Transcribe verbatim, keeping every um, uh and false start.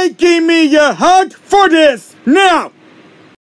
Everybody give me a hug for this! Now!